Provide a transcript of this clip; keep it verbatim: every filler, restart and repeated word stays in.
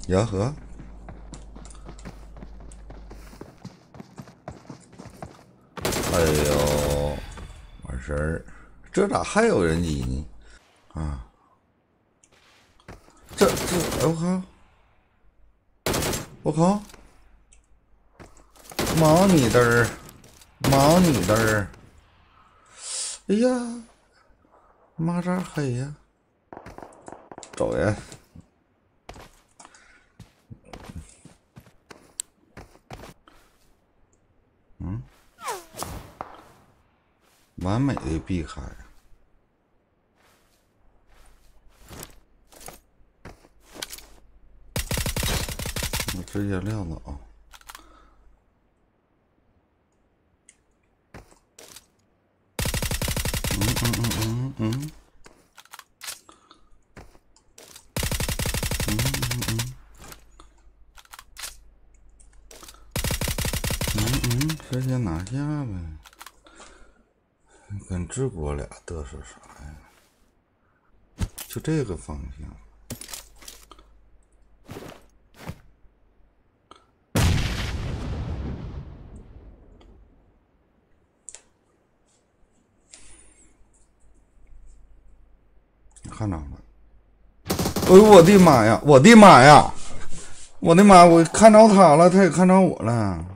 呀呵，哎呦，完事儿，这咋还有人机呢？啊，这这，哎我靠，我靠，毛你嘚儿，毛你嘚儿，哎呀，妈咋黑呀？走呀！嗯，完美的避开。我直接撂倒。嗯嗯嗯嗯嗯。嗯嗯嗯。嗯嗯，直接拿下呗。跟治国俩嘚瑟啥呀？就这个方向。看着了？哎呦我的妈呀！我的妈呀！我的妈！我看着他了，他也看着我了。